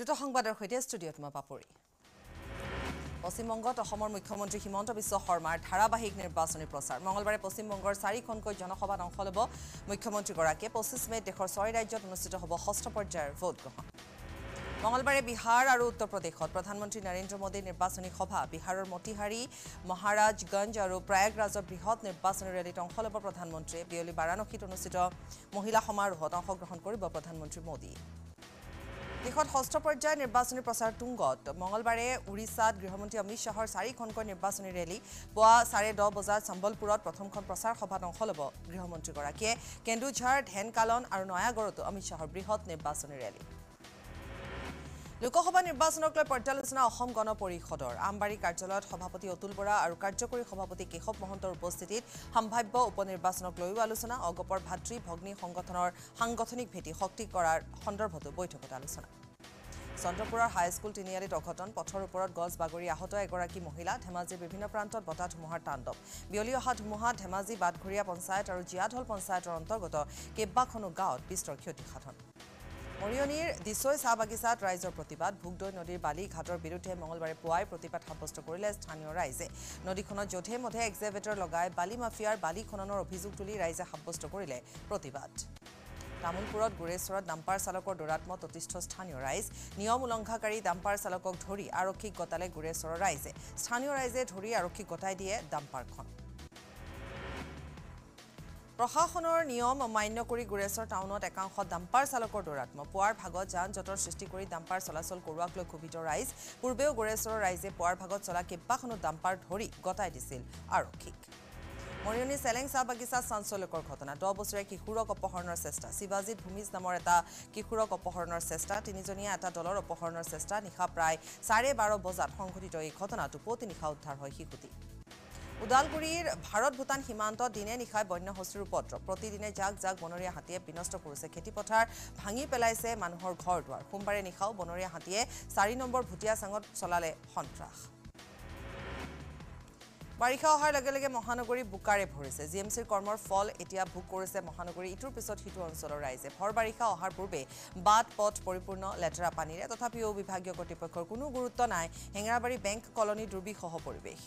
দ্ৰুত সংবাদৰ সৈতে ষ্টুডিঅ'ত মই পাপৰি পশ্চিমবংগত অসমৰ মুখ্যমন্ত্ৰী হিমন্ত বিশ্ব শৰ্মাৰ ধাৰাবাহিক নিৰ্বাচনী প্ৰচাৰ মঙলবাৰে পশ্চিমবংগৰ 4খনকৈ জনসভাত অংশ ল'ব মুখ্যমন্ত্ৰীগৰাকীয়ে 25 মেত দেশৰ 6 ৰাজ্যত অনুষ্ঠিত হ'ব 6ষ্ঠ পৰ্যায়ৰ ভোট গ্ৰহণ মঙলবাৰে বিহাৰ আৰু উত্তৰ প্ৰদেশত প্ৰধানমন্ত্ৰী নৰেন্দ্ৰ মোদীৰ নিৰ্বাচনী সভা বিহাৰৰ মতিহাৰী মহাৰাজগঞ্জ আৰু প্ৰয়াগৰাজৰ বৃহৎ নিৰ্বাচনী ৰেলীত অংশ ল'ব প্ৰধানমন্ত্ৰীয়ে বিয়লি বাৰাণসীত অনুষ্ঠিত মহিলা সমাৰোহত অংশগ্ৰহণ কৰিব প্ৰধানমন্ত্ৰী মোদী দেশত 6ষ্ঠ পৰ্যায়ৰ নিৰ্বাচনী প্ৰচাৰ তুংগত মঙলবাৰে উৰিষ্যাত গৃহমন্ত্ৰী অমিত শাহৰ 4খনকৈ নিৰ্বাচনী ৰেলী পুৱা 10:30 বজাত সম্বলপুৰত প্ৰথমখন প্ৰচাৰ সভাত অংশ ল'ব গৃহমন্ত্ৰীগৰাকীয়ে কেন্দুঝাৰ ঢেনকালন আৰু নয়াগড়তো অমিত শাহৰ বৃহৎ নিৰ্বাচনী ৰেলী লোকসভা নিৰ্বাচনক লৈ পৰ্যালোচনা অসম গণ পৰিষদৰ আমবাৰী কাৰ্যালয়ত সভাপতি অতুল বৰা আৰু কাৰ্যকৰী সভাপতি কেশৱ মহন্তৰ উপস্থিতিত সম্ভাৱ্য উপনিৰ্বাচনক লৈও আলোচনা অগপৰ ভাতৃ ভগ্নী সংগঠনৰ সাংগঠনিক ভেটি শক্তি কৰাৰ সন্দৰ্ভতো বৈঠকত আলোচনা চন্দ্ৰপুৰৰ হাইস্কুল তিনিআলিত অঘটন পথৰ ওপৰত গছ বাগৰি আহত এগৰাকী মহিলা ধেমাজিৰ বিভিন্ন প্ৰান্তত বতাহ ধুমুহাৰ তাণ্ডৱ বিয়লি অহা ধুমুহাত ধেমাজি বাটঘৰীয়া পঞ্চায়ত আৰু জিয়াঢল পঞ্চায়তৰ অন্তৰ্গত কেইবাখনো গাঁৱত বিস্তৰ ক্ষতিসাধন মৰিয়নিৰ দিছৈ চাহ বাগিচাত ৰাইজৰ প্ৰতিবাদ ভুগদৈ নদীৰ বালি ঘাটৰ বিৰুদ্ধে মঙলবাৰে পুৱাই প্ৰতিবাদ সাব্যস্ত কৰিলে স্থানীয় ৰাইজে নদীখনত যধে মধে এক্সিভেটৰ লগাই বালি মাফিয়াৰ বালি খননৰ অভিযোগ তুলি ৰাইজে সাব্যস্ত কৰিলে প্ৰতিবাদ তামুলপুৰত গুৰেশ্বৰত ডাম্পাৰ চালকৰ দৌৰাত্মত অতিষ্ঠ স্থানীয় ৰাইজ নিয়ম উলংঘাকাৰী ডাম্পাৰ চালকক ধৰি আৰক্ষীক গতালে গুৰেশ্বৰৰ ৰাইজে স্থানীয় ৰাইজে ধৰি আৰক্ষীক গতাই দিয়ে ডাম্পাৰখন প্ৰশাসনৰ নিয়ম অমান্য কৰি গুৰেশ্বৰ টাউনত একাংশ ডাম্পাৰ চালকৰ দৌৰাত্ম পুৱাৰ ভাগত যান জঁটৰ সৃষ্টি কৰি ডাম্পাৰ চলাচল কৰোৱাক লৈ ক্ষোভিত ৰাইজ পূৰ্বেও গুৰেশ্বৰৰ ৰাইজে পুৱাৰ ভাগত চলা কেইবাখনো ডাম্পাৰ ধৰি গতাই দিছিল আৰক্ষীক মৰিয়নি চেলেং চাহ বাগিচা চাঞ্চল্যকৰ ঘটনা 10 বছৰীয়া কিশোৰক অপহৰণৰ চেষ্টা শিৱাজিত ভূমিজ নামৰ এটা কিশোৰক অপহৰণৰ চেষ্টা তিনিজনীয়া এটা দলৰ অপহৰণৰ চেষ্টা নিশা প্ৰায় 12:30 বজাত সংঘটিত এই ঘটনাটো পুৱতি নিশা উদ্ধাৰ হয় শিশুটি উদালগুৰিৰ ভাৰত ভূটান সীমান্তত দিনে নিশাই বন্যহস্তীৰ উপদ্ৰৱ প্ৰতিদিনে জাক জাক বনৰীয়া হাতীয়ে বিনষ্ট কৰিছে খেতিপথাৰ ভাঙি পেলাইছে মানুহৰ ঘৰ দুৱাৰ সোমবাৰে নিশাও বনৰীয়া হাতীয়ে 4 নম্বৰ ভুটিয়া চাঙত চলালে সন্ত্ৰাস বাৰিষা অহাৰ লগে লগে মহানগৰী বুকাৰে ভৰিছে জিএমচিৰ কৰ্মৰ ফল এতিয়া ভোগ কৰিছে মহানগৰী ইটোৰ পিছত সিটো অঞ্চলৰ ৰাইজে ভৰ বাৰিষা অহাৰ পূৰ্বে বাট পথ পৰিপূৰ্ণ লেতেৰা পানীৰে তথাপিও বিভাগীয় কৰ্তৃপক্ষৰ কোনো গুৰুত্ব নাই হেঙৰাবাৰী বেংক কলনী দুৰ্বিসহ পৰিৱেশ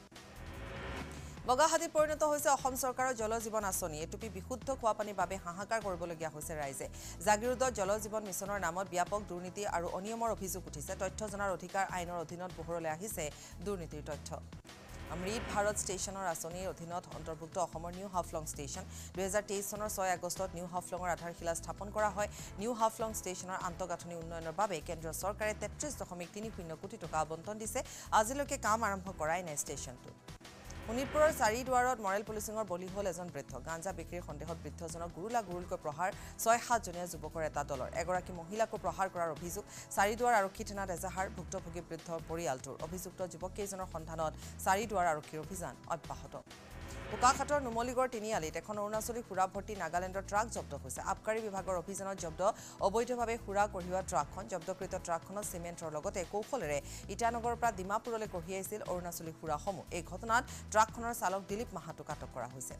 বগাহাতীত পৰিণত হৈছে অসম চৰকাৰৰ জল জীৱন আঁচনি এটুপি বিশুদ্ধ খোৱা পানীৰ বাবে হাহাকাৰ কৰিবলগীয়া হৈছে ৰাইজে জাগিৰোডত জল জীৱন মিছনৰ নামত ব্যাপক দুৰ্নীতি আৰু অনিয়মৰ অভিযোগ উঠিছে তথ্য জনাৰ অধিকাৰ আইনৰ অধীনত পোহৰলৈ আহিছে দুৰ্নীতিৰ তথ্য অমৃত ভাৰত ষ্টেচনৰ আঁচনিৰ অধীনত অন্তৰ্ভুক্ত অসমৰ নিউ হাফলং ষ্টেচন 2023 চনৰ 6 আগষ্টত নিউ হাফলঙৰ আধাৰশিলা স্থাপন কৰা হয় নিউ হাফলং ষ্টেচনৰ আন্তঃগাঁথনি উন্নয়নৰ বাবে কেন্দ্ৰীয় চৰকাৰে 33.30 কোটি টকা আবণ্টন দিছে আজিলৈকে কাম আৰম্ভ কৰাই নাই ষ্টেচনটো শোণিতপুৰৰ 4 দুৱাৰত মৰেল পুলিচিঙৰ বলি হ'ল এজন বৃদ্ধ গাঞ্জা বিক্ৰীৰ সন্দেহত বৃদ্ধজনক গুৰুলাগুৰুলকৈ প্ৰহাৰ 6-7 জনীয়া যুৱকৰ এটা দলৰ এগৰাকী মহিলাকো প্ৰহাৰ কৰাৰ অভিযোগ 4 দুৱাৰ আৰক্ষী থানাত এজাহাৰ ভুক্তভোগী বৃদ্ধ পৰিয়ালটোৰ অভিযুক্ত যুৱককেইজনৰ সন্ধানত 4 দুৱাৰ আৰক্ষীৰ অভিযান অব্যাহত বোকাখাটৰ নুমলীগড় তিনিআলিত এখন অৰুণাচলী সুৰা ভৰ্তি নাগালেণ্ডৰ ট্ৰাক জব্দ হৈছে আবকাৰী বিভাগৰ অভিযানত জব্দ অবৈধভাৱে সুৰা কঢ়িওৱা ট্ৰাকখন জব্দকৃত ট্ৰাকখনত চিমেণ্টৰ লগতে কৌশলেৰে ইটানগৰৰ পৰা ডিমাপুৰলৈ কঢ়িয়াইছিল অৰুণাচলী সুৰাসমূহ এই ঘটনাত ট্ৰাকখনৰ চালক দিলীপ মাহাতুক আটক কৰা হৈছে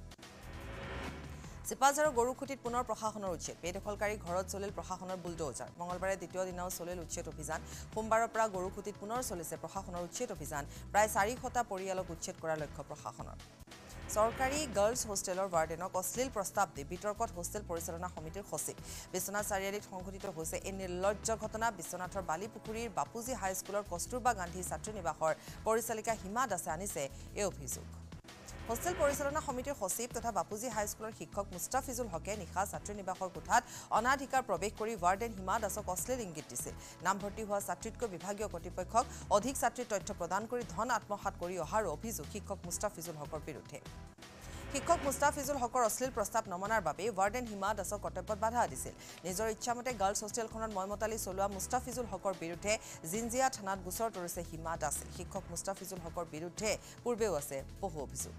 চিপাঝাৰৰ গৰুখুটিত পুনৰ প্ৰশাসনৰ উচ্ছেদ বেদখলকাৰী ঘৰত চলিল প্ৰশাসনৰ বুলডোজাৰ মঙলবাৰে দ্বিতীয় দিনাও চলিল উচ্ছেদ অভিযান সোমবাৰৰ পৰা গৰুখুটিত পুনৰ চলিছে প্ৰশাসনৰ উচ্ছেদ অভিযান প্ৰায় 400টা পৰিয়ালক উচ্ছেদ কৰাৰ লক্ষ্য প্ৰশাসনৰ চৰকাৰী গাৰ্লছ হোষ্টেলৰ ৱাৰ্ডেনক অশ্লীল প্ৰস্তাৱ দি বিতৰ্কত হোষ্টেল পৰিচালনা সমিতিৰ সচিব বিশ্বনাথ চাৰিআলিত সংঘটিত হৈছে এই নিৰ্লজ্জ ঘটনা বিশ্বনাথৰ বালিপুখুৰীৰ বাপুজী হাইস্কুলৰ কস্তুৰবা গান্ধী ছাত্ৰী নিবাসৰ পৰিচালিকা হিমা দাসে আনিছে এই অভিযোগ হোষ্টেল পৰিচালনা সমিতিৰ সচিব তথা বাপুজী হাইস্কুলৰ শিক্ষক মুস্তাফিজুল হকে নিশা ছাত্ৰী নিবাসৰ কোঠাত অনাধিকাৰ প্ৰৱেশ কৰি ৱাৰ্ডেন হিমা দাসক অশ্লীল ইংগিত দিছিল নামভৰ্তি হোৱা ছাত্ৰীতকৈ বিভাগীয় কৰ্তৃপক্ষক অধিক ছাত্ৰীৰ তথ্য প্ৰদান কৰি ধন আত্মসাৎ কৰি অহাৰ অভিযোগ শিক্ষক মুস্তাফিজুল হকৰ বিৰুদ্ধে শিক্ষক মুস্তাফিজুল হকৰ অশ্লীল প্ৰস্তাৱ নমনাৰ বাবে ৱাৰ্ডেন হিমা দাসক কৰ্তব্যত বাধা দিছিল নিজৰ ইচ্ছামতে গাৰ্লছ হোষ্টেলখনত ময়মতালি চলোৱা মুস্তাফিজুল হকৰ বিৰুদ্ধে জিঞ্জিয়া থানাত গোচৰ তৰিছে হিমা দাসে শিক্ষক মুস্তাফিজুল হকৰ বিৰুদ্ধে পূৰ্বেও আছে বহু অভিযোগ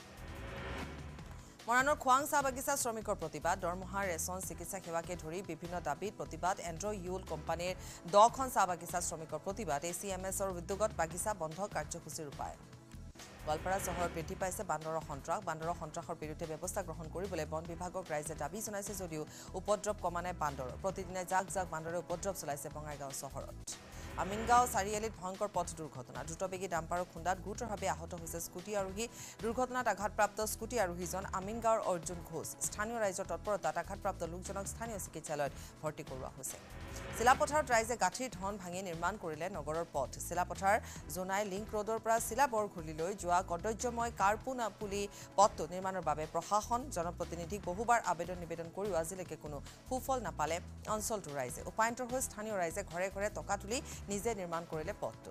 মৰাণৰ খোৱাং চাহ বাগিচা শ্ৰমিকৰ প্ৰতিবাদ দৰমহা ৰেচন চিকিৎসা সেৱাকে ধৰি বিভিন্ন দাবীত প্ৰতিবাদ এন্ড্ৰ ইউল কোম্পানীৰ 10খন চাহ বাগিচা শ্ৰমিকৰ প্ৰতিবাদ এচিএমএছৰ উদ্যোগত বাগিচা বন্ধ কাৰ্যসূচী ৰূপায়ণ গোৱালপাৰা চহৰত বৃদ্ধি পাইছে বান্দৰৰ সন্ত্ৰাসৰ বিৰুদ্ধে ব্যৱস্থা গ্ৰহণ কৰিবলৈ বন বিভাগক ৰাইজে দাবী জনাইছে যদিও উপদ্ৰৱ কমা নাই বান্দৰৰ প্ৰতিদিনে জাক বান্দৰে উপদ্ৰৱ চলাইছে বঙাইগাঁও চহৰত আমিনগাঁও চাৰিআলিত ভয়ংকৰ পথ দুৰ্ঘটনা দ্ৰুতবেগী ডাম্পাৰৰ খুন্দাত গুৰুতৰভাৱে আহত হৈছে স্কুটি আৰোহী দুৰ্ঘটনাত আঘাতপ্ৰাপ্ত স্কুটি আৰোহীজন আমিনগাঁৱৰ অৰ্জুন ঘোষ স্থানীয় ৰাইজৰ তৎপৰতাত আঘাতপ্ৰাপ্ত লোকজনক স্থানীয় চিকিৎসালয়ত ভৰ্তি কৰোৱা হৈছে চিলাপথাৰত ৰাইজে গাঁঠিৰ ধন ভাঙি নিৰ্মাণ কৰিলে নগৰৰ পথ চিলাপথাৰ জোনাই লিংক ৰোডৰ পৰা চিলাবৰঘুলিলৈ যোৱা কৰ্তব্যময় কাৰ্পুলি পথটো নিৰ্মাণৰ বাবে প্ৰশাসন জনপ্ৰতিনিধিক বহুবাৰ নিবেদন কৰিও আজিলৈকে কোনো সুফল নাপালে অঞ্চলটোৰ ৰাইজে উপায়ন্তৰ হৈ স্থানীয় ৰাইজে ঘৰে ঘৰে টকা তুলি নিজে নিৰ্মাণ কৰিলে পথটো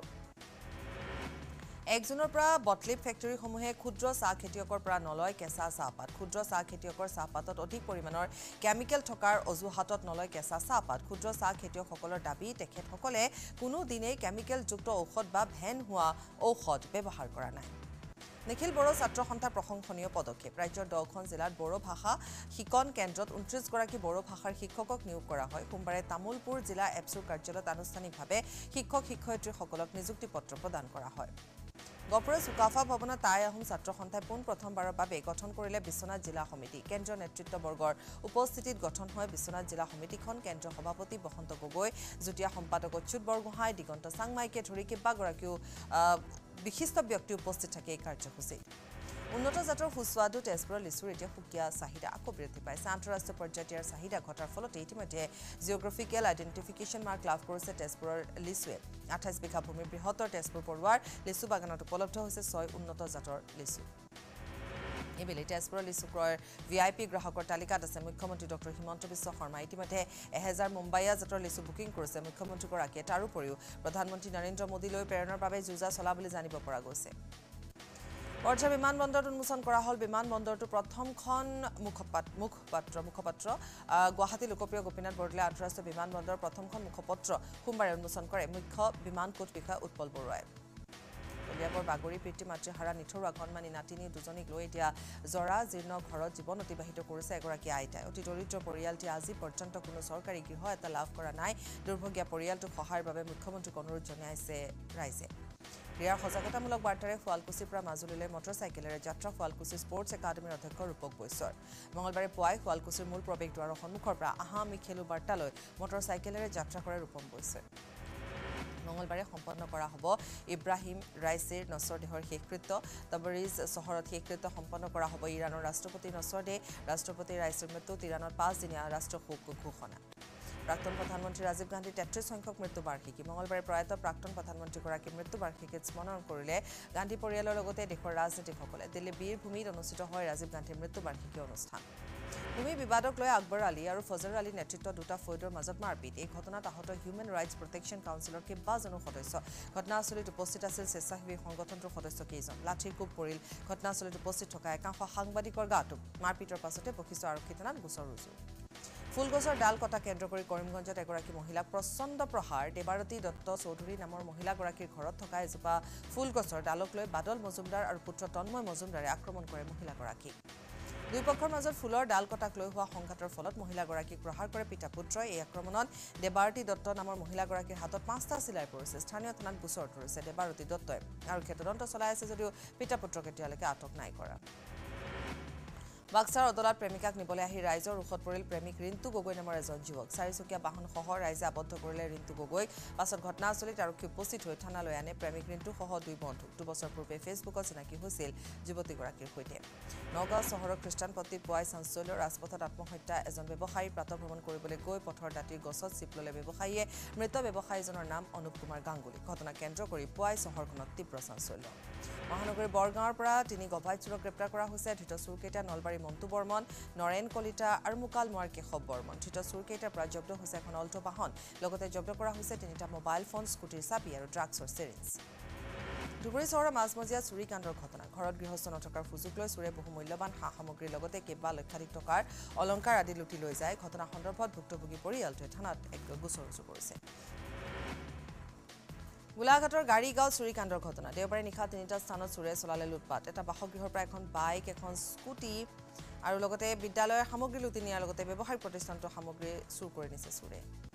1 জুনৰ পৰা বটলিপ ফেক্টৰীসমূহে ক্ষুদ্ৰ চাহ খেতিয়কৰ পৰা নলয় কেঁচা চাহপাত ক্ষুদ্ৰ চাহ খেতিয়কৰ চাহপাতত অধিক পৰিমাণৰ কেমিকেল থকাৰ অজুহাতত নলয় কেঁচা চাহপাত ক্ষুদ্ৰ চাহ খেতিয়কসকলৰ দাবী তেখেতসকলে কোনো দিনেই কেমিকেলযুক্ত ঔষধ বা ভেন হোৱা ঔষধ ব্যৱহাৰ কৰা নাই নিখিল বড়ো ছাত্ৰ সন্থাৰ প্ৰশংসনীয় পদক্ষেপ ৰাজ্যৰ 10খন জিলাত বড়ো ভাষা শিকন কেন্দ্ৰত 29 গৰাকী বড়ো ভাষাৰ শিক্ষকক নিয়োগ কৰা হয় সোমবাৰে তামুলপুৰ জিলা এপছুৰ কাৰ্যালয়ত আনুষ্ঠানিকভাৱে শিক্ষক-শিক্ষয়িত্ৰীসকলক নিযুক্তি পত্ৰ প্ৰদান কৰা হয় গপুৰৰ সুকাফা ভৱনত টাই আহোম ছাত্ৰ সন্থাই প্ৰথমবাৰৰ বাবে গঠন কৰিলে বিশ্বনাথ জিলা সমিতি কেন্দ্ৰীয় নেতৃত্ববৰ্গৰ উপস্থিতিত গঠন হয় বিশ্বনাথ জিলা সমিতিখন কেন্দ্ৰীয় সভাপতি বসন্ত গগৈ যুটীয়া সম্পাদক অচ্যুত বৰগোহাঁই দিগন্ত চাংমাইকে ধৰি কেইবাগৰাকীও বিশিষ্ট ব্যক্তি উপস্থিত থাকে এই কাৰ্যসূচীত উন্নত জাতৰ সুস্বাদু তেজপুৰৰ লিচুৰ এতিয়া সুকীয়া চাহিদা আকৌ বৃদ্ধি পাইছে আন্তঃৰাষ্ট্ৰীয় পৰ্যায়ত ইয়াৰ চাহিদা ঘটাৰ ফলতে ইতিমধ্যে জিঅ'গ্ৰাফিকেল আইডেণ্টিফিকেশ্যন মাৰ্ক লাভ কৰিছে তেজপুৰৰ লিচুৱে 28 বিঘা ভূমিৰ বৃহত্তৰ তেজপুৰ পৰুৱাৰ লিচু বাগানত উপলব্ধ হৈছে 6 উন্নত জাতৰ লিচু এইবেলি তেজপুৰৰ লিচু ক্ৰয়ৰ ভিআইপি গ্ৰাহকৰ তালিকাত আছে মুখ্যমন্ত্ৰী ডক্টৰ হিমন্ত বিশ্ব শৰ্মা ইতিমধ্যে 1000 মুম্বাইয়া জাতৰ লিচু বুকিং কৰিছে মুখ্যমন্ত্ৰীগৰাকীয়ে তাৰোপৰিও প্ৰধানমন্ত্ৰী নৰেন্দ্ৰ মোদীলৈ প্ৰেৰণৰ বাবে যুঁজা চলা বুলি জানিব পৰা গৈছে বৰ্জা বিমানবন্দৰত উন্মোচন কৰা হল বিমানবন্দৰটো প্ৰথমখন মুখপাত্ৰ গুৱাহাটী লোকপ্ৰিয় গোপীনাথ বৰদলৈ আন্তঃৰাষ্ট্ৰীয় বিমানবন্দৰৰ প্ৰথমখন মুখপত্ৰ সোমবাৰে উন্মোচন কৰে মুখ্য বিমান কোচ বিষয়া উৎপল বৰুৱাই কলিয়াবৰ বাগৰি পিতৃ মাতৃ হাৰা নিঠৰুৱা কণমানি নাতিনী দুজনীক লৈ এতিয়া জৰা জীৰ্ণ ঘৰত জীৱন অতিবাহিত কৰিছে এগৰাকী আইতাই অতি দৰিদ্ৰ পৰিয়ালটি আজি পৰ্যন্ত কোনো চৰকাৰী গৃহ এটা লাভ কৰা নাই দুৰ্ভগীয়া পৰিয়ালটোক সহায়ৰ বাবে মুখ্যমন্ত্ৰীক অনুৰোধ জনাইছে ৰাইজে ক্ৰীড়াৰ সজাগতামূলক বাৰ্তাৰে শুৱালকুছিৰ পৰা মাজুলীলৈ মটৰচাইকেলেৰে যাত্ৰা শুৱালকুছি স্পৰ্টছ একাডেমীৰ অধ্যক্ষ ৰূপক বৈশ্বৰ মঙলবাৰে পুৱাই শুৱালকুছিৰ মূল প্ৰৱেশদ্বাৰৰ সন্মুখৰ পৰা আহা আমি খেলো বাৰ্তালৈ মটৰচাইকেলেৰে যাত্ৰা কৰে ৰূপম বৈশ্বৰ মঙলবাৰে সম্পন্ন কৰা হ'ব ইব্ৰাহিম ৰাইচিৰ নছৰদেহৰ শেষকৃত্য তবৰিজ চহৰত শেষকৃত্য সম্পন্ন কৰা হ'ব ইৰাণৰ ৰাষ্ট্ৰপতি নছৰদেহ ৰাষ্ট্ৰপতি ৰাইচিৰ মৃত্যুত ইৰাণত 5 দিনীয়া ৰাষ্ট্ৰীয় শোক ঘোষণা প্ৰাক্তন প্ৰধানমন্ত্ৰী ৰাজীৱ গান্ধীৰ 33 সংখ্যক মৃত্যুবাৰ্ষিকী মঙলবাৰে প্ৰয়াত প্ৰাক্তন প্ৰধানমন্ত্ৰীগৰাকীৰ মৃত্যুবাৰ্ষিকীত স্মৰণ কৰিলে গান্ধী পৰিয়ালৰ লগতে দেশৰ ৰাজনীতিকসকলে দিল্লী বীৰ ভূমিত অনুষ্ঠিত হয় ৰাজীৱ গান্ধীৰ মৃত্যুবাৰ্ষিকী অনুষ্ঠান ভূমি বিবাদক লৈ আকবৰ আলী আৰু ফজৰ আলী নেতৃত্বত দুটা ফৈদৰ মাজত মাৰপিট এই ঘটনাত আহত হিউমেন ৰাইটছ প্ৰটেকশ্যন কাউন্সিলৰ কেইবাজনো সদস্য ঘটনাস্থলীত উপস্থিত আছিল স্বেচ্ছাসেৱী সংগঠনটোৰ সদস্য কেইজন লাঠিৰ কোব পৰিল ঘটনাস্থলীত উপস্থিত থকা একাংশ সাংবাদিকৰ গাটো মাৰপিটৰ পাছতে বশিষ্ঠ আৰক্ষী থানাত গোচৰ ৰুজু ফুলগছৰ ডাল কটা কেন্দ্ৰ কৰি কৰিমগঞ্জত এগৰাকী মহিলাক প্ৰচণ্ড প্ৰহাৰ দেৱাৰতী দত্ত চৌধুৰী নামৰ মহিলাগৰাকীৰ ঘৰত থকা এজোপা ফুলগছৰ ডালক লৈ বাদল মজুমদাৰ আৰু পুত্ৰ তন্ময় মজুমদাৰে আক্ৰমণ কৰে মহিলাগৰাকীক দুই পক্ষৰ মাজত ফুলৰ ডাল কটাক লৈ হোৱা সংঘাতৰ ফলত মহিলাগৰাকীক প্ৰহাৰ কৰে পিতা পুত্ৰই এই আক্ৰমণত দেৱাৰতী দত্ত নামৰ মহিলাগৰাকীৰ হাতত 5টা চিলাই পৰিছে স্থানীয় থানাত গোচৰ তৰিছে দেৱাৰতী দত্তই আৰক্ষীয়ে তদন্ত চলাই আছে যদিও পিতা পুত্ৰক এতিয়ালৈকে আটক নাই কৰা বাক্সাৰ অদলাত প্ৰেমিকাক নিবলৈ আহি ৰাইজৰ ৰোষত পৰিল প্ৰেমিক ৰিন্তু গগৈ নামৰ এজন যুৱক চাৰিচকীয়া বাহনসহ ৰাইজে আবদ্ধ কৰিলে ৰিন্তু গগৈক পাছত ঘটনাস্থলীত আৰক্ষী উপস্থিত হৈ থানালৈ আনে প্ৰেমিক ৰিন্তুসহ 2 বন্ধু 2 বছৰ পূৰ্বে ফেচবুকত চিনাকি হৈছিল যুৱতীগৰাকীৰ সৈতে নগাঁও চহৰৰ খ্ৰীষ্টান পট্টিত পুৱাই চাঞ্চল্য ৰাজপথত আত্মহত্যা এজন ব্যৱসায়ী প্ৰাতঃভ্ৰমণ কৰিবলৈ গৈ পথৰ দাঁতিৰ গছত চিপ ল'লে ব্যৱসায়ীয়ে মৃত ব্যৱসায়ীজনৰ নাম অনুপ কুমাৰ গাংগুলী ঘটনা কেন্দ্ৰ কৰি পুৱাই চহৰখনত তীব্ৰ চাঞ্চল্য মহানগৰীৰ বৰগাঁৱৰ পৰা 3 গভাই চোৰক গ্ৰেপ্তাৰ কৰা হৈছে ধৃত চোৰকেইটা নলবাৰী মন্তু বৰ্মন নৰেন কলিতা আৰু মুকাল মোৱাৰ কেশৱ বৰ্মন ধৃত চোৰকেইটাৰ পৰা জব্দ হৈছে এখন অল্টো বাহন লগতে জব্দ কৰা হৈছে 3টা মোবাইল ফোন স্কুটিৰ চাবি আৰু ড্ৰাগছৰ চিৰিঞ্জ ধুবুৰী চহৰৰ মাজমজিয়া চুৰি কাণ্ডৰ ঘটনা ঘৰত গৃহস্থ নথকাৰ সুযোগ লৈ চোৰে বহু মূল্যৱান সা সামগ্ৰীৰ লগতে কেইবা লক্ষাধিক টকাৰ অলংকাৰ আদি লুটি লৈ যায় ঘটনা সন্দৰ্ভত ভুক্তভোগী পৰিয়ালটোৱে থানাত এক গোচৰ ৰুজু কৰিছে গোলাঘাটৰ গাড়ীগাঁও চুৰি কাণ্ডৰ ঘটনা দেওবাৰে নিশা 3টা স্থানত চোৰে চলালে লুটপাট এটা বাসগৃহৰ পৰা এখন বাইক এখন স্কুটি আৰু লগতে বিদ্যালয়ৰ সামগ্ৰী লুটি নিয়াৰ লগতে ব্যৱসায়িক প্ৰতিষ্ঠানটোৰ সামগ্ৰী চুৰ কৰি নিছে চোৰে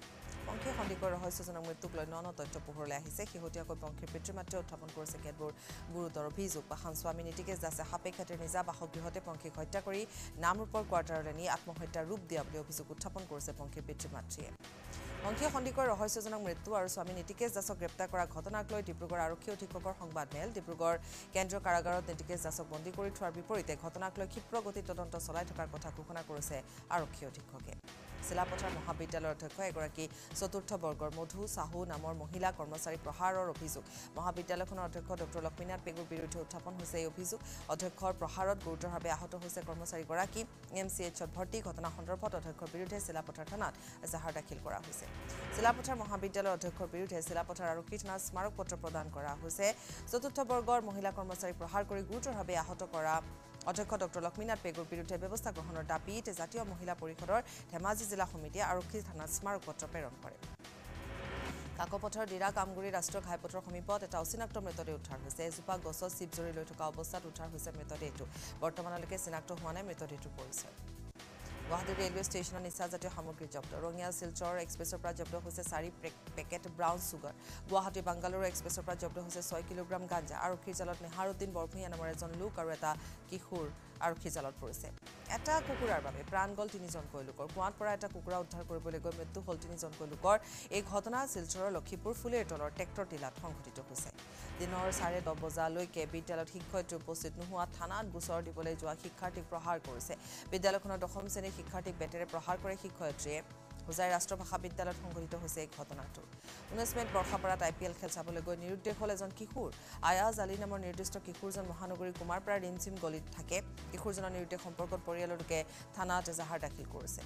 পংখী সন্দিকৈ ৰহস্যজনক মৃত্যুক লৈ ন তথ্য পোহৰলৈ আহিছে শেহতীয়াকৈ পংখীৰ পিতৃ-মাতৃয়ে উত্থাপন কৰিছে কেতবোৰ গুৰুতৰ অভিযোগ পাখান স্বামী নীতিকেশ দাসে সাপেক্ষাতে নিজা বাসগৃহতে পংখীক হত্যা কৰি নামৰূপৰ কোৱাৰ্টাৰলৈ নি আত্মহত্যাৰ ৰূপ দিয়া বুলি অভিযোগ উত্থাপন কৰিছে পংখীৰ পিতৃ-মাতৃয়ে পংখী সন্দিকৈ ৰহস্যজনক মৃত্যু আৰু স্বামী নীতিকেশ দাসক গ্ৰেপ্তাৰ কৰা ঘটনাক লৈ ডিব্ৰুগড় আৰক্ষী অধীক্ষকৰ সংবাদমেল ডিব্ৰুগড় কেন্দ্ৰীয় কাৰাগাৰত নীতিকেশ দাসক বন্দী কৰি থোৱাৰ বিপৰীতে ঘটনাক লৈ ক্ষীপ্ৰ গতিত তদন্ত চলাই থকাৰ কথা ঘোষণা কৰিছে আৰক্ষী অধীক্ষকে শিলাপথাৰ মহাবিদ্যালয়ৰ অধ্যক্ষ এগৰাকী চতুৰ্থ বৰ্গৰ মধু সাহু নামৰ মহিলা কৰ্মচাৰী প্ৰহাৰৰ অভিযোগ মহাবিদ্যালয়খনৰ অধ্যক্ষ ডক্টৰ লক্ষ্মীনাথ পেগুৰ বিৰুদ্ধে উত্থাপন হৈছে এই অভিযোগ অধ্যক্ষৰ প্ৰহাৰত গুৰুতৰভাৱে আহত হৈছে কৰ্মচাৰীগৰাকী এমচিএইচত ভৰ্তি ঘটনা সন্দৰ্ভত অধ্যক্ষৰ বিৰুদ্ধে শিলাপথাৰ থানাত এজাহাৰ দাখিল কৰা হৈছে শিলাপথাৰ মহাবিদ্যালয়ৰ অধ্যক্ষৰ বিৰুদ্ধে শিলাপথাৰ আৰক্ষী থানাত স্মাৰক পত্ৰ প্ৰদান কৰা হৈছে চতুৰ্থ বৰ্গৰ মহিলা কৰ্মচাৰী প্ৰহাৰ কৰি গুৰুতৰভাৱে আহত কৰা অধ্যক্ষ ডক্টৰ লক্ষ্মীনাথ পেগুৰ বিৰুদ্ধে ব্যৱস্থা গ্ৰহণৰ দাবীত জাতীয় মহিলা পৰিষদৰ ধেমাজি জিলা সমিতিয়ে আৰক্ষী থানাত স্মাৰক পত্ৰ প্ৰেৰণ কৰে কাকপথৰ দিৰা কামগুৰি ৰাষ্ট্ৰীয় ঘাইপথৰ সমীপত এটা অচিনাক্ত মৃতদেহ উদ্ধাৰ হৈছে এজোপা গছত চিপ জৰি লৈ থকা অৱস্থাত উদ্ধাৰ হৈছে মৃতদেহটো বৰ্তমানলৈকে চিনাক্ত হোৱা নাই মৃতদেহটোৰ পৰিচয় গুৱাহাটী ৰেলৱে ষ্টেচনৰ নিচাজাতীয় সামগ্ৰী জব্দ ৰঙিয়া শিলচৰ এক্সপ্ৰেছৰ পৰা জব্দ হৈছে 4 packet brown sugar Guwahati Bengaluru এক্সপ্ৰেছৰ পৰা জব্দ হৈছে 6 কিলোগ্ৰাম গাঞ্জা আৰক্ষীৰ জালত নেহাৰুদ্দিন বৰভূঞা নামৰ এজন লোক আৰু এটা কিশোৰ আৰক্ষী জালত পৰিছে এটা কুকুৰাৰ বাবে প্ৰাণ গ'ল 3জনকৈ লোকৰ কুঁৱাত পৰা এটা কুকুৰা উদ্ধাৰ কৰিবলৈ গৈ মৃত্যু হ'ল 3জনকৈ লোকৰ এই ঘটনা শিলচৰৰ লক্ষীপুৰ ফুলেৰ তলৰ ট্ৰেক্টৰ টিলাত সংঘটিত হৈছে দিনৰ 10:30 বজালৈকে বিদ্যালয়ত শিক্ষয়িত্ৰী উপস্থিত নোহোৱা থানাত গোচৰ দিবলৈ যোৱা শিক্ষাৰ্থীক প্ৰহাৰ কৰিছে বিদ্যালয়খনৰ 10ম শ্ৰেণীৰ শিক্ষাৰ্থীক বেটেৰে প্ৰহাৰ কৰে শিক্ষয়িত্ৰীয়ে হোজাই ৰাষ্ট্ৰভাষা বিদ্যালয়ত সংঘটিত হৈছে এই ঘটনাটো 19 মেত বৰ্ষাপাৰাত IPL খেল চাবলৈ গৈ নিৰুদ্দেশ হ'ল এজন কিশোৰ আয়াজ আলী নামৰ নিৰ্দিষ্ট কিশোৰজন মহানগৰীৰ কুমাৰপাৰা ৰিমচিম গলিত থাকে কিশোৰজনৰ নিৰুদ্দেশ সম্পৰ্কত পৰিয়ালৰ লোকে থানাত এজাহাৰ দাখিল কৰিছে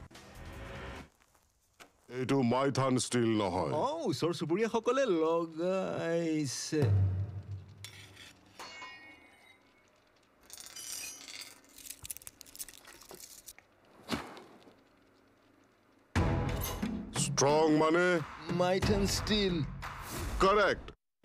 এইটো মাইথান ষ্টিল নহয় ওচৰ চুবুৰীয়াসকলে লগাইছে Strong money? Might and steel. Correct.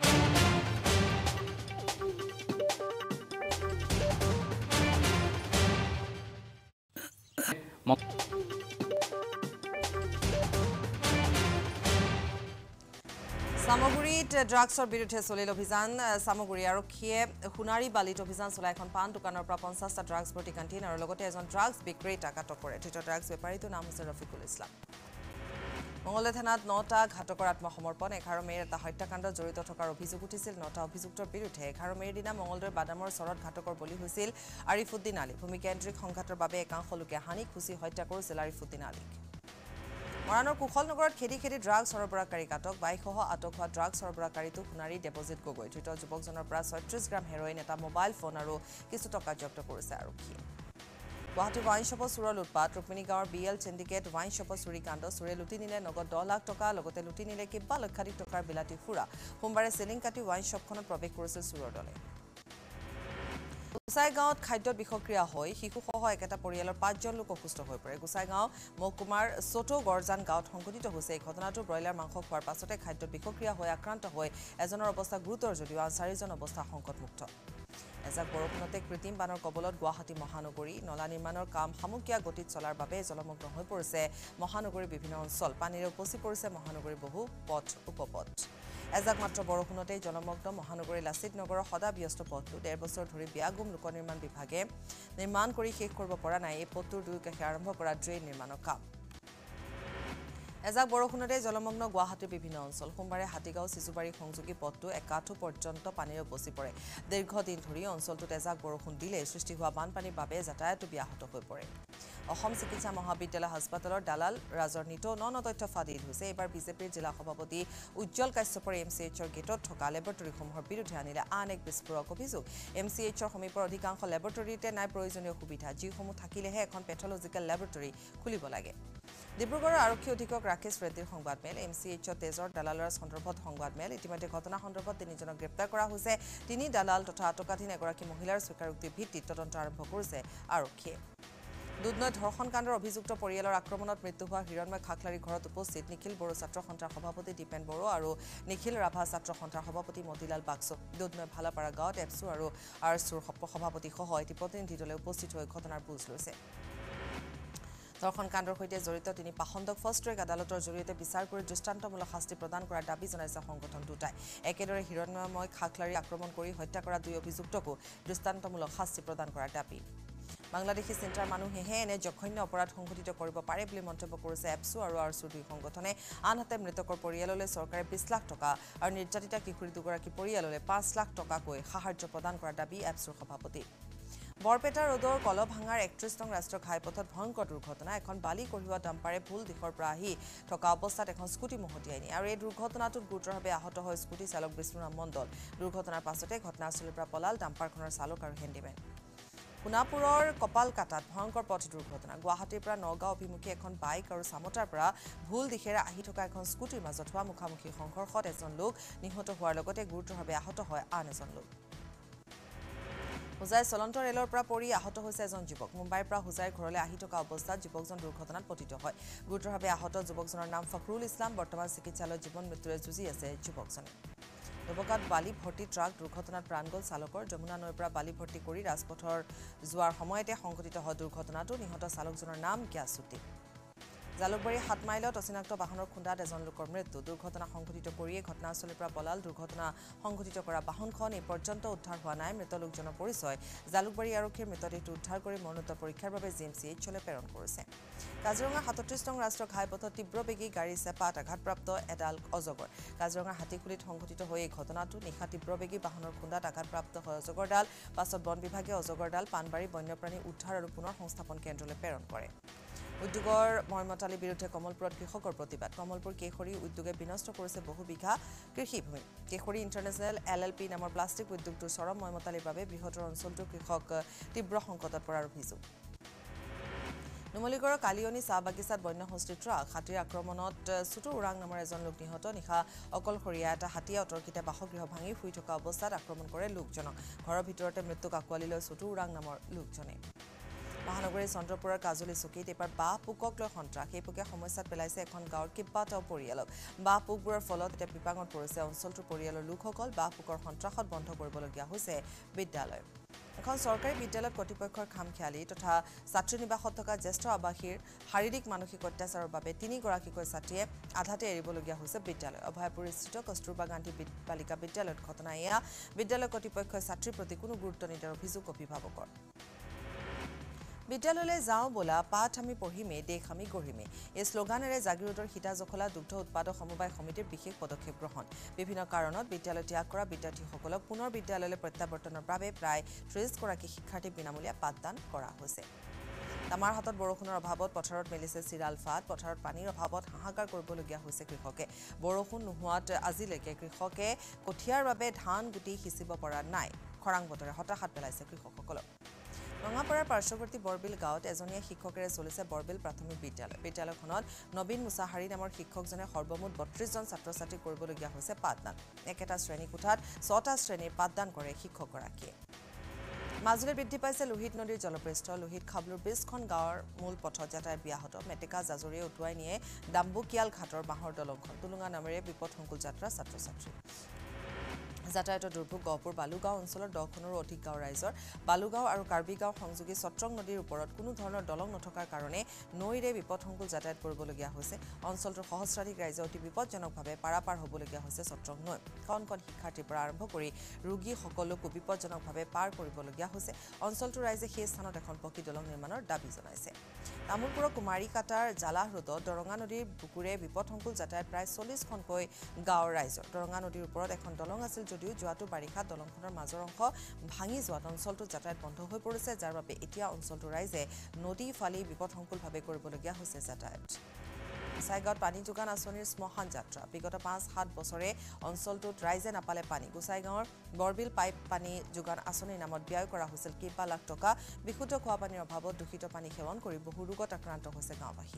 সামগুৰিত ড্ৰাগছৰ বিৰুদ্ধে চলিল অভিযান সামগুৰি আৰক্ষীয়ে সোণাৰী বালিত অভিযান চলাই এখন পাণ দোকানৰ পৰা 50টা ড্ৰাগছ ভৰ্তি কেণ্টিন আৰু লগতে এজন ড্ৰাগছ বিক্ৰেতাক আটক কৰে ধৃত ড্ৰাগছ বেপাৰীটোৰ নাম হৈছে ৰফিকুল ইছলাম মঙলদৈ থানাত 9টা ঘাতকৰ আত্মসমৰ্পণ 11 মেৰ এটা হত্যাকাণ্ডত জড়িত থকাৰ অভিযোগ উঠিছিল 9টা অভিযুক্তৰ বিৰুদ্ধে 11 মেৰ দিনা মঙলদৈৰ বাদামৰ চৰত ঘাতকৰ বলি হৈছিল আৰিফুদ্দিন আলী ভূমিকেন্দ্ৰিক সংঘাতৰ বাবে একাংশ লোকে হানি খুচি হত্যা কৰিছিল আৰিফুদ্দিন আলীক মৰাণৰ কুশলনগৰত খেদি ড্ৰাগছ সৰবৰাহকাৰীক আটক বাইকসহ আটক হোৱা ড্ৰাগছ সৰবৰাহকাৰীটো সোণাৰী দেৱজিৎ গগৈ ধৃত যুৱকজনৰ পৰা 36 গ্ৰাম হেৰইন এটা মোবাইল ফোন আৰু কিছু টকা জব্দ কৰিছে আৰক্ষীয়ে গুৱাহাটী ৱাইন শ্বপৰ চুৰৰ লুটপাট ৰুক্মিণী গাঁৱৰ BL চিণ্ডিকেট ৱাইন শ্বপৰ চুৰি কাণ্ড চুৰে লুটি নিলে নগদ 10 লাখ টকা লগতে লুটি নিলে কিবা লক্ষাধিক টকাৰ বিলাতী ফুৰা সোমবাৰে চেলিং কাটি ৱাইন শ্বপখনত প্ৰৱেশ কৰিছিল চুৰৰ দলে গোসাইগাঁৱত খাদ্যত বিষক্ৰিয়া হৈ শিশুসহ একেটা পৰিয়ালৰ 5জন লোক অসুস্থ হৈ পৰে গোসাইগাঁও মহকুমাৰ সোটো গৰজান গাঁৱত সংঘটিত হৈছে এই ঘটনাটো ব্ৰইলাৰ মাংস খোৱাৰ পাছতে খাদ্যত বিষক্ৰিয়া হৈ আক্ৰান্ত হৈ এজনৰ অৱস্থা গুৰুতৰ যদিও আন 4জন অৱস্থা সংকটমুক্ত এজাক বৰষুণতে কৃত্ৰিম বানৰ কবলত গুৱাহাটী মহানগৰী নলা নিৰ্মাণৰ কাম সামগ্ৰিক গতিত চলাৰ বাবে জলমগ্ন হৈ পৰিছে মহানগৰীৰ বিভিন্ন অঞ্চল পানীৰে উপচি পৰিছে মহানগৰীৰ বহু পথ উপপথ এজাক মাত্ৰ বৰষুণতে জলমগ্ন মহানগৰীৰ লাচিত নগৰৰ সদা ব্যস্ত পথটো 1.5 বছৰ ধৰি ব্যাগুম লোক নিৰ্মাণ বিভাগে নিৰ্মাণ কৰি শেষ কৰিব পৰা নাই এই পথটোৰ দুই কাষে আৰম্ভ কৰা ড্ৰেইন নিৰ্মাণৰ কাম এজাক বৰষুণতে জলমগ্ন গুৱাহাটীৰ বিভিন্ন অঞ্চল সোমবাৰে হাতীগাঁও সিজুবাৰী সংযোগী পথটো একাঠু পৰ্যন্ত পানীৰে উপচি পৰে দীৰ্ঘদিন ধৰি অঞ্চলটোত এজাক বৰষুণ দিলে সৃষ্টি হোৱা বানপানীৰ বাবে যাতায়াতো ব্যাহত হৈ পৰে অসম চিকিৎসা মহাবিদ্যালয় হাস্পাতালৰ দালাল ৰাজনীতিটো ন তথ্য ফাদিল হৈছে এবাৰ বিজেপিৰ জিলা সভাপতি উজ্জ্বল কাশ্যপৰ এমচিএইচৰ গেটত থকা লেবৰেটৰীসমূহৰ বিৰুদ্ধে আনিলে আন এক বিস্ফোৰক অভিযোগ এমচিএইচৰ সমীপৰ অধিকাংশ লেবৰেটৰীতে নাই প্ৰয়োজনীয় সুবিধা যিসমূহ থাকিলেহে এখন পেথলজিকেল লেবৰেটৰী খুলিব লাগে ডিব্ৰুগড়ৰ আৰক্ষী অধীক্ষক ৰাকেশ ৰেড্ডিৰ সংবাদমেল এমচিএইচৰ তেজৰ দালালৰ সন্দৰ্ভত সংবাদমেল ইতিমধ্যে ঘটনা সন্দৰ্ভত 3জনক গ্ৰেপ্তাৰ কৰা হৈছে 3 দালাল তথা আটকাধীন এগৰাকী মহিলাৰ স্বীকাৰোক্তিৰ ভিত্তিত তদন্ত আৰম্ভ কৰিছে আৰক্ষীয়ে দুধনৈ ধৰ্ষণ কাণ্ডৰ অভিযুক্ত পৰিয়ালৰ আক্ৰমণত মৃত্যু হোৱা হিৰণময় খাকলাৰী ঘৰত উপস্থিত নিখিল বড়ো ছাত্ৰ সন্থাৰ সভাপতি দীপেন বড়ো আৰু নিখিল ৰাভা ছাত্ৰ সন্থাৰ সভাপতি মতিলাল বাক্সু দুধনৈ ভালাপাৰা গাঁৱত এপছু আৰু আৰছুৰ সভাপতি সহ এটি প্ৰতিনিধি দলে উপস্থিত হৈ ঘটনাৰ বুজ লৈছে ধৰ্ষণ কাণ্ডৰ সৈতে জড়িত তিনি পাখণ্ডক ফাষ্ট ট্ৰেক আদালতৰ জৰিয়তে বিচাৰ কৰি দৃষ্টান্তমূলক শাস্তি প্ৰদান কৰাৰ দাবী জনাইছে সংগঠন দুটাই একেদৰে হিৰণ্যময় খাকলাৰী আক্ৰমণ কৰি হত্যা কৰা দুই অভিযুক্তকো দৃষ্টান্তমূলক শাস্তি প্ৰদান কৰাৰ দাবী বাংলাদেশী চিন্তাৰ মানুহেহে এনে জঘন্য অপৰাধ সংঘটিত কৰিব পাৰে বুলি মন্তব্য কৰিছে এপছু আৰু আৰছু দুই সংগঠনে আনহাতে মৃতকৰ পৰিয়াললৈ চৰকাৰে 20 লাখ টকা আৰু নিৰ্যাতিতা কিশোৰী দুগৰাকী পৰিয়াললৈ 5 লাখ টকাকৈ সাহায্য প্ৰদান কৰাৰ দাবী এপছুৰ সভাপতি বৰপেটা ৰোডৰ কলভাঙাৰ 31 নং ৰাষ্ট্ৰীয় ঘাইপথত ভয়ংকৰ দুৰ্ঘটনা এখন বালি কঢ়িওৱা ডাম্পাৰে ভুল দিশৰ পৰা আহি থকা অৱস্থাত এখন স্কুটি মহতিয়াই নিয়ে আৰু এই দুৰ্ঘটনাটোত গুৰুতৰভাৱে আহত হয় স্কুটি চালক বিষ্ণুৰাম মণ্ডল দুৰ্ঘটনাৰ পাছতে ঘটনাস্থলীৰ পৰা পলাল ডাম্পাৰখনৰ চালক আৰু হেণ্ডিমেন সোণাপুৰৰ কপালকাটাত ভয়ংকৰ পথ দুৰ্ঘটনা গুৱাহাটীৰ পৰা নগাঁও অভিমুখী এখন বাইক আৰু সামতাৰ পৰা ভুল দিশেৰে আহি থকা এখন স্কুটিৰ মাজত হোৱা মুখামুখি সংঘৰ্ষত এজন লোক নিহত হোৱাৰ লগতে গুৰুতৰভাৱে আহত হয় আন এজন লোক হুজাই চলন্ত ৰেলৰ পৰা পৰি আহত হৈছে এজন যুৱক মুম্বাইৰ পৰা হুজাইৰ ঘৰলৈ আহি থকা অৱস্থাত যুৱকজন দুৰ্ঘটনাত পতিত হয় গুৰুতৰভাৱে আহত যুৱকজনৰ নাম ফখৰুল ইছলাম বৰ্তমান চিকিৎসালয়ত জীৱন মৃত্যুৰে যুঁজি আছে যুৱকজনে দুবকাত বালি ভৰ্তি ট্ৰাক দুৰ্ঘটনাত প্ৰাণ গ'ল চালকৰ যমুনা নৈৰ পৰা বালি ভৰ্তি কৰি ৰাজপথৰ যোৱাৰ সময়তে সংঘটিত হয় দুৰ্ঘটনাটো নিহত চালকজনৰ নাম গ্যাসুদ্দিন জালুকবাৰী 7 মাইলত অচিনাক্ত বাহনৰ খুন্দাত এজন লোকৰ মৃত্যু দুৰ্ঘটনা সংঘটিত কৰিয়ে ঘটনাস্থলীৰ পৰা পলাল দুৰ্ঘটনা সংঘটিত কৰা বাহনখন এই পৰ্যন্ত উদ্ধাৰ হোৱা নাই মৃত লোকজনৰ পৰিচয় জালুকবাৰী আৰক্ষীৰ মৃতদেহটো উদ্ধাৰ কৰি মৰণোত্তৰ পৰীক্ষাৰ বাবে জিএমচিএইচলৈ প্ৰেৰণ কৰিছে কাজিৰঙা 37 নং ৰাষ্ট্ৰীয় ঘাইপথত তীব্ৰবেগী গাড়ী চেপাত আঘাতপ্ৰাপ্ত এডাল অজগৰ কাজিৰঙা হাতীখুলিত সংঘটিত হৈ এই ঘটনাটো নিশা তীব্ৰবেগী বাহনৰ খুন্দাত আঘাতপ্ৰাপ্ত হয় অজগৰডাল পাছত বন বিভাগে অজগৰডাল পানবাৰী বন্যপ্ৰাণী উদ্ধাৰ আৰু পুনৰ সংস্থাপন কেন্দ্ৰলৈ প্ৰেৰণ কৰে উদ্যোগৰ মৰ্মতালিৰ বিৰুদ্ধে কমলপুৰত কৃষকৰ প্ৰতিবাদ কমলপুৰ কেশৰী উদ্যোগে বিনষ্ট কৰিছে বহু বিঘা কৃষিভূমি কেশৰী ইণ্টাৰনেশ্যনেল LLP নামৰ প্লাষ্টিক উদ্যোগটোৰ চৰম মৰ্মতালিৰ বাবে বৃহত্তৰ অঞ্চলটোৰ কৃষক তীব্ৰ সংকটত পৰাৰ অভিযোগ নুমলীগড়ৰ কালিয়নী চাহ বাগিচাত বন্যহস্তীৰ ট্ৰাক হাতীৰ আক্ৰমণত চুটু উৰাং নামৰ এজন লোক নিহত নিশা অকলশৰীয়া এটা হাতীয়ে অতৰ্কিতে বাসগৃহ ভাঙি শুই থকা অৱস্থাত আক্ৰমণ কৰে লোকজনক ঘৰৰ ভিতৰতে মৃত্যুক আঁকোৱালি লৈ চুটু উৰাং নামৰ লোকজনে মহানগৰীৰ চন্দ্ৰপুৰৰ কাজলী চকীত এবাৰ বাহ পোকক লৈ সন্ত্ৰাস এই পোকে সমস্যাত পেলাইছে এখন গাঁৱৰ কেইবাটাও পৰিয়ালক বাহ পোকবোৰৰ ফলত এতিয়া বিপাঙত পৰিছে অঞ্চলটোৰ পৰিয়ালৰ লোকসকল বাহ পোকৰ সন্ত্ৰাসত বন্ধ কৰিবলগীয়া হৈছে বিদ্যালয় এখন চৰকাৰী বিদ্যালয়ত কৰ্তৃপক্ষৰ খামখেয়ালি তথা ছাত্ৰী নিবাসত থকা জ্যেষ্ঠ আৱাসীৰ শাৰীৰিক মানসিক অত্যাচাৰৰ বাবে 3 গৰাকীকৈ ছাত্ৰীয়ে আধাতে এৰিবলগীয়া হৈছে বিদ্যালয় অভয়পুৰীস্থিত কস্তুৰবা গান্ধী বালিকা বিদ্যালয়ত ঘটনা এয়া বিদ্যালয় কৰ্তৃপক্ষই ছাত্ৰীৰ প্ৰতি কোনো গুৰুত্ব নিদিয়াৰ অভিযোগ অভিভাৱকৰ বিদ্যালয়লৈ যাওঁ বোলা পাঠ আমি পঢ়িমে দেশ আমি গঢ়িমে এই শ্লোগানেৰে জাগিৰোডৰ সীতাজখলা দুগ্ধ উৎপাদক সমবায় সমিতিৰ বিশেষ পদক্ষেপ গ্ৰহণ বিভিন্ন কাৰণত বিদ্যালয় ত্যাগ কৰা বিদ্যাৰ্থীসকলক পুনৰ বিদ্যালয়লৈ প্ৰত্যাৱৰ্তনৰ বাবে প্ৰায় 30 গৰাকী শিক্ষাৰ্থী বিনামূলীয়া পাঠদান কৰা হৈছে তামাৰ হাতত বৰষুণৰ অভাৱত পথাৰত মেলিছে চিৰাল ফাট পথাৰত পানীৰ অভাৱত হাহাকাৰ কৰিবলগীয়া হৈছে কৃষকে বৰষুণ নোহোৱাত আজিলৈকে কৃষকে কঠিয়াৰ বাবে ধান গুটি সিঁচিব পৰা নাই খৰাং বতৰে হতাশাত পেলাইছে কৃষকসকলক ৰঙাপাৰাৰ পাৰ্শ্বৱৰ্তী বৰবিল গাঁৱত এজনীয়া শিক্ষকেৰে চলিছে বৰবিল প্ৰাথমিক বিদ্যালয় বিদ্যালয়খনত নবীন মুছাহাৰী নামৰ শিক্ষকজনে সৰ্বমুঠ 32 জন ছাত্ৰ ছাত্ৰীক কৰিবলগীয়া হৈছে পাঠদান একেটা শ্ৰেণী কোঠাত 6টা শ্ৰেণীৰ পাঠদান কৰে শিক্ষকগৰাকীয়ে মাজুলী বৃদ্ধি পাইছে লোহিত নদীৰ জলপৃষ্ঠ লোহিত খাবলুৰ 20খন গাঁৱৰ মূল পথত যাতায়াত ব্যাহত মেটেকা জাজৰিয়ে উটুৱাই নিয়ে ডাম্বুকিয়াল ঘাটৰ বাঁহৰ দলংখন টুলুঙা নামেৰে বিপদসংকুল যাত্ৰা ছাত্ৰ ছাত্ৰী যাতায়াতৰ দুৰ্ভোগ গহপুৰ বালুগাঁও অঞ্চলৰ 10খনৰো অধিক গাঁও ৰাইজৰ বালুগাঁও আৰু কাৰ্বিগাঁও সংযোগী চট্ৰং নদীৰ ওপৰত কোনো ধৰণৰ দলং নথকাৰ কাৰণে নৈৰে বিপদসংকুল যাতায়াত কৰিবলগীয়া হৈছে অঞ্চলটোৰ সহস্ৰাধিক ৰাইজে অতি বিপদজনকভাৱে পাৰাপাৰ হ'বলগীয়া হৈছে চট্ৰং নৈ কণ শিক্ষাৰ্থীৰ পৰা আৰম্ভ কৰি ৰোগী সকলোকো বিপদজনকভাৱে পাৰ কৰিবলগীয়া হৈছে অঞ্চলটোৰ ৰাইজে সেই স্থানত এখন পকী দলং নিৰ্মাণৰ দাবী জনাইছে তামুলপুৰৰ কুমাৰীকাটাৰ জালাহ ৰোডত দৰঙা নদীৰ বুকুৰে বিপদসংকুল যাতায়াত প্ৰায় 40খনকৈ গাঁৱৰ ৰাইজৰ দৰঙা নদীৰ ওপৰত এখন দলং আছিল যদিও যোৱাটো বাৰিষাত দলংখনৰ মাজৰ অংশ ভাঙি যোৱাত অঞ্চলটোত যাতায়াত বন্ধ হৈ পৰিছে যাৰ বাবে এতিয়া অঞ্চলটোৰ ৰাইজে নদী ফালি বিপদসংকুলভাৱে কৰিবলগীয়া হৈছে যাতায়াত গোসাইগাঁৱত পানী যোগান আঁচনিৰ শ্মশান যাত্ৰা বিগত 5-7 বছৰে অঞ্চলটোত ৰাইজে নাপালে পানী গোসাইগাঁৱৰ বৰবিল পাইপ পানী যোগান আঁচনিৰ নামত ব্যয় কৰা হৈছিল কেইবা লাখ টকা বিশুদ্ধ খোৱা পানীৰ অভাৱত দূষিত পানী সেৱন কৰি বহু ৰোগত আক্ৰান্ত হৈছে গাঁওবাসী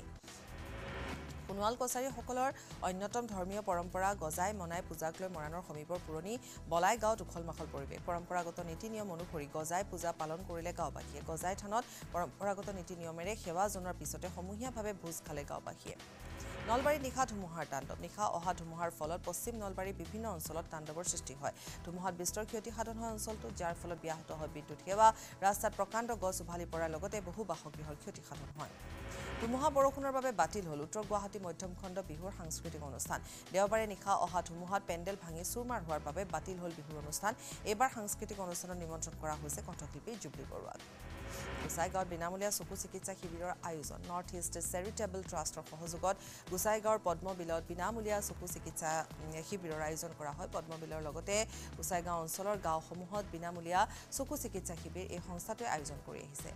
সোণোৱাল কছাৰীসকলৰ অন্যতম ধৰ্মীয় পৰম্পৰা গজাই মনাই পূজাক লৈ মৰাণৰ সমীপৰ পুৰণি বলাই গাঁৱত উখল-মাখল পৰিৱেশ পৰম্পৰাগত নীতি নিয়ম অনুসৰি গজাই পূজা পালন কৰিলে গাঁওবাসীয়ে গজাই থানত পৰম্পৰাগত নীতি নিয়মেৰে সেৱা জনোৱাৰ পিছতে সমূহীয়াভাৱে ভোজ খালে গাঁওবাসীয়ে নলবাৰীত নিশা ধুমুহাৰ তাণ্ডৱ নিশা অহা ধুমুহাৰ ফলত পশ্চিম নলবাৰীৰ বিভিন্ন অঞ্চলত তাণ্ডৱৰ সৃষ্টি হয় ধুমুহাত বিস্তৰ ক্ষতি সাধন হয় অঞ্চলটোত যাৰ ফলত ব্যাহত হয় বিদ্যুৎ সেৱা ৰাস্তাত প্ৰকাণ্ড গছ উভালি পৰাৰ লগতে বহু বাসগৃহৰ ক্ষতি সাধন হয় ধুমুহা বৰষুণৰ বাবে বাতিল হ'ল উত্তৰ গুৱাহাটী মধ্যম খণ্ড বিহুৰ সাংস্কৃতিক অনুষ্ঠান দেওবাৰে নিশা অহা ধুমুহাত পেণ্ডেল ভাঙি চুৰমাৰ হোৱাৰ বাবে বাতিল হ'ল বিহুৰ অনুষ্ঠান এইবাৰ সাংস্কৃতিক অনুষ্ঠানত নিমন্ত্ৰণ কৰা হৈছে কণ্ঠশিল্পী জুবলি বৰুৱাক গোসাইগাঁৱত বিনামূলীয়া চকু চিকিৎসা শিবিৰৰ আয়োজন নৰ্থ ইষ্ট চেৰিটেবল ট্ৰাষ্টৰ সহযোগত গোসাইগাঁৱৰ পদ্মবিলত বিনামূলীয়া চকু চিকিৎসা শিবিৰৰ আয়োজন কৰা হয় পদ্মবিলৰ লগতে গোসাইগাঁও অঞ্চলৰ গাঁওসমূহত বিনামূলীয়া চকু চিকিৎসা শিবিৰ এই সংস্থাটোৱে আয়োজন কৰি আহিছে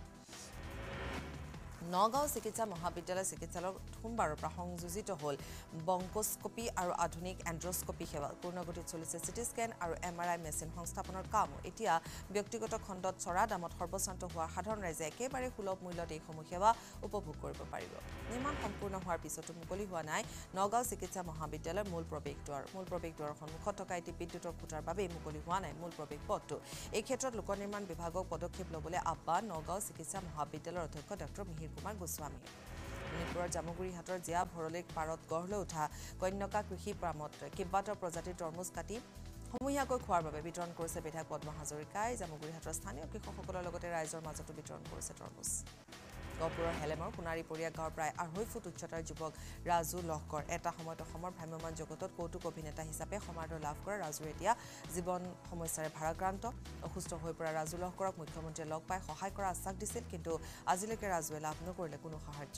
নগাঁও চিকিৎসা মহাবিদ্যালয় চিকিৎসালয়ত সোমবাৰৰ পৰা সংযোজিত হ'ল বংকোস্কোপি আৰু আধুনিক এণ্ড্ৰস্কোপি সেৱা পূৰ্ণগতিত চলিছে চিটি স্কেন আৰু MRI মেচিন সংস্থাপনৰ কাম এতিয়া ব্যক্তিগত খণ্ডত চৰা দামত সৰ্বশ্ৰান্ত হোৱা সাধাৰণ ৰাইজে একেবাৰে সুলভ মূল্যত এইসমূহ সেৱা উপভোগ কৰিব পাৰিব নিৰ্মাণ সম্পূৰ্ণ হোৱাৰ পিছতো মুকলি হোৱা নাই নগাঁও চিকিৎসা মহাবিদ্যালয়ৰ মূল প্ৰৱেশদ্বাৰৰ সন্মুখত থকা এটি বিদ্যুতৰ খুঁটাৰ বাবে মুকলি হোৱা নাই মূল প্ৰৱেশ পথটো এই ক্ষেত্ৰত লোক নিৰ্মাণ বিভাগক পদক্ষেপ ল'বলৈ আহ্বান নগাঁও চিকিৎসা মহাবিদ্যালয়ৰ অধ্যক্ষ ডক্টৰ মিহিৰ কুমাৰ গোস্বামী মণিপুৰৰ জামুগুৰিহাটৰ জিয়া ভৰলিক পাৰত গঢ় লৈ উঠা কন্যকা কৃষি ফাৰ্মত কেইবাটাও প্ৰজাতিৰ তৰমুজ কাটি সমূহীয়াকৈ খোৱাৰ বাবে বিতৰণ কৰিছে বিধায়ক পদ্ম হাজৰিকাই জামুগুৰিহাটৰ স্থানীয় কৃষকসকলৰ লগতে ৰাইজৰ মাজতো বিতৰণ কৰিছে তৰমুজ গহপুৰৰ হেলেমৰ সোণাৰীপৰীয়া গাঁৱৰ প্ৰায় 2.5 ফুট উচ্চতাৰ যুৱক ৰাজু লহকৰ এটা সময়ত অসমৰ ভ্ৰাম্যমাণ জগতত কৌতুক অভিনেতা হিচাপে সমাদৰ লাভ কৰা ৰাজুৰ এতিয়া জীৱন সমস্যাৰে ভাৰাক্ৰান্ত অসুস্থ হৈ পৰা ৰাজু লহকৰক মুখ্যমন্ত্ৰীয়ে লগ পাই সহায় কৰাৰ আশ্বাস দিছিল কিন্তু আজিলৈকে ৰাজুৱে লাভ নকৰিলে কোনো সাহায্য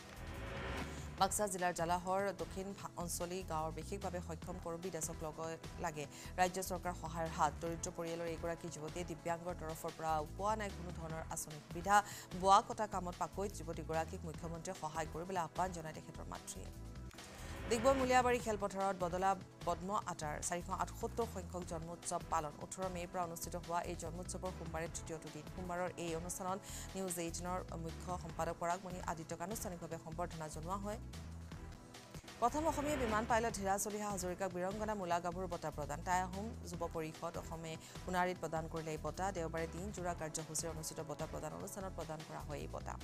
বাক্সা জিলাৰ জালাহৰ দক্ষিণ অঞ্চলী গাঁৱৰ বিশেষভাৱে সক্ষম কৰবী দাসক লাগে ৰাজ্য চৰকাৰ সহায়ৰ হাত দৰিদ্ৰ পৰিয়ালৰ এইগৰাকী যুৱতীয়ে দিব্যাংগৰ তৰফৰ পৰা পোৱা নাই কোনো ধৰণৰ আঁচনি সুবিধা বোৱা কটা কামত পাকৈত যুৱতীগৰাকীক মুখ্যমন্ত্ৰীয়ে সহায় কৰিবলৈ আহ্বান জনাই তেখেতৰ মাতৃয়ে ডিগবৈ মুলিয়াবাৰী খেলপথাৰত বদলা পদ্ম আটাৰ 478 সংখ্যক জন্মোৎসৱ পালন 18 মে'ৰ পৰা অনুষ্ঠিত হোৱা এই জন্মোৎসৱৰ সোমবাৰে তৃতীয়টো দিন সোমবাৰৰ এই অনুষ্ঠানত নিউজ 18ৰ মুখ্য সম্পাদক পৰাগমণি আদিত্যক আনুষ্ঠানিকভাৱে সম্বৰ্ধনা জনোৱা হয় প্ৰথম অসমীয়া বিমান পাইলট ধীৰা চলিহা হাজৰিকাক বীৰংগনা মূলা গাভৰু বঁটা প্ৰদান টাই আহোম যুৱ পৰিষদ অসমে সোণাৰীত প্ৰদান কৰিলে এই বঁটা দেওবাৰে দিনজোৰা কাৰ্যসূচীৰে অনুষ্ঠিত বঁটা প্ৰদান অনুষ্ঠানত প্ৰদান কৰা হয় এই বঁটা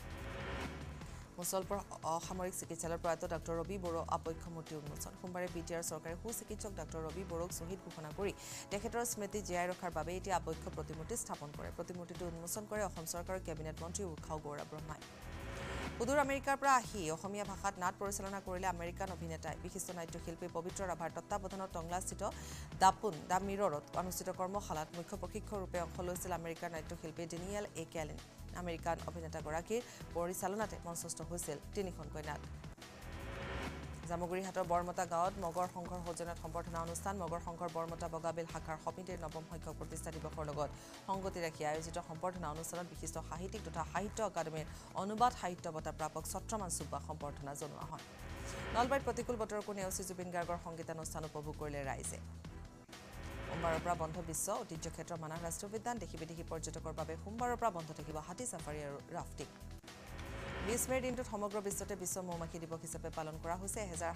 মুছলপুৰ অসামৰিক চিকিৎসালয়ৰ প্ৰয়াত ডক্টৰ ৰবি বড়ো আপক্ষ মূৰ্তি উন্মোচন সোমবাৰে বিটিআৰ চৰকাৰে সুচিকিৎসক ডক্টৰ ৰবি বড়োক শ্বহীদ ঘোষণা কৰি তেখেতৰ স্মৃতি জীয়াই ৰখাৰ বাবে এতিয়া আপক্ষ প্ৰতিমূৰ্তি স্থাপন কৰে প্ৰতিমূৰ্তিটো উন্মোচন কৰে অসম চৰকাৰৰ কেবিনেট মন্ত্ৰী উৎসাহ গৌৰৱ ব্ৰহ্মাই সুদূৰ আমেৰিকাৰ পৰা আহি অসমীয়া ভাষাত নাট পৰিচালনা কৰিলে আমেৰিকান অভিনেতাই বিশিষ্ট নাট্যশিল্পী পবিত্ৰ ৰাভাৰ তত্বাৱধানত টংলাস্থিত দা মিৰৰত অনুষ্ঠিত কৰ্মশালাত মুখ্য প্ৰশিক্ষক ৰূপে অংশ লৈছিল আমেৰিকাৰ নাট্যশিল্পী ডেনিয়েল এ কেলিন আমেৰিকান অভিনেতাগৰাকীৰ পৰিচালনাতে মঞ্চস্থ হৈছিল 3খনকৈ নাট জামুগুৰিহাটৰ বৰমতা গাঁৱত মগৰ সংঘৰ সৌজন্যত সম্বৰ্ধনা অনুষ্ঠান মগৰ সংঘৰ বৰমতা বগাবিল শাখাৰ সমিতিৰ 9ম সংখ্যক প্ৰতিষ্ঠা দিৱসৰ লগত সংগতি ৰাখি আয়োজিত সম্বৰ্ধনা অনুষ্ঠানত বিশিষ্ট সাহিত্যিক তথা সাহিত্য একাডেমীৰ অনুবাদ সাহিত্য বঁটা প্ৰাপক ছত্ৰমান চুব্বাক সম্বৰ্ধনা জনোৱা হয় নলবাৰীত প্ৰতিকূল বতৰকো নেওচি জুবিন গাৰ্গৰ সংগীতানুষ্ঠান উপভোগ কৰিলে ৰাইজে সোমবাৰৰ পৰা বন্ধ বিশ্ব ঐতিহ্য ক্ষেত্ৰ মানাহ ৰাষ্ট্ৰীয় উদ্যান দেশী বিদেশী পৰ্যটকৰ বাবে সোমবাৰৰ পৰা বন্ধ থাকিব হাতী চাফাৰী আৰু ৰাফটিং 20 মে'ৰ দিনটোত সমগ্ৰ বিশ্বতে বিশ্ব মৌমাখি দিৱস হিচাপে পালন কৰা হৈছে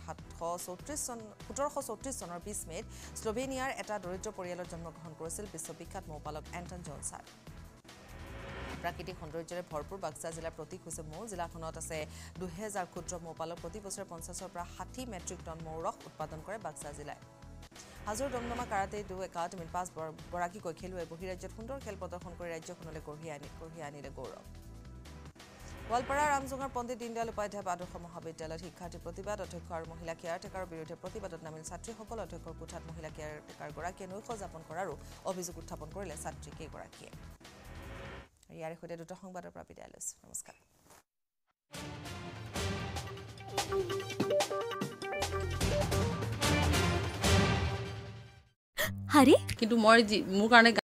1734 চনৰ 20 মে'ত স্লোভেনিয়াৰ এটা দৰিদ্ৰ পৰিয়ালত জন্মগ্ৰহণ কৰিছিল বিশ্ববিখ্যাত মৌপালক এণ্টন জনছাৰ প্ৰাকৃতিক সৌন্দৰ্যৰে ভৰপূৰ বাক্সা জিলাৰ প্ৰতীক হৈছে মৌ জিলাখনত আছে 2000 ক্ষুদ্ৰ মৌপালক প্ৰতি বছৰে 50ৰ পৰা 60 মেট্ৰিক টন মৌৰস উৎপাদন কৰে বাক্সা জিলায় হাজোৰ দমদমা কাৰাটে 2 একাডেমীৰ 5 গৰাকীকৈ খেলুৱৈ বহিৰাজ্যত সুন্দৰ খেল প্ৰদৰ্শন কৰি ৰাজ্যখনলৈ কঢ়িয়াই আনিলে গৌৰৱ গোৱালপাৰা ৰামজোঙৰ পণ্ডিত দীনদয়াল উপাধ্যায় আদৰ্শ মহাবিদ্যালয়ত শিক্ষাৰ্থী প্ৰতিবাদ অধ্যক্ষ আৰু মহিলা কেয়াৰটেকাৰৰ বিৰুদ্ধে প্ৰতিবাদত নামিল ছাত্ৰীসকল অধ্যক্ষৰ কোঠাত মহিলা কেয়াৰটেকাৰগৰাকীয়ে নৈশ যাপন কৰাৰো অভিযোগ উত্থাপন কৰিলে ছাত্ৰী কেইগৰাকীয়ে ইয়াৰ সৈতে দুটা সংবাদৰ পৰা বিদায় লৈছো নমস্কাৰ হাৰে কিন্তু মই মোৰ কাৰণে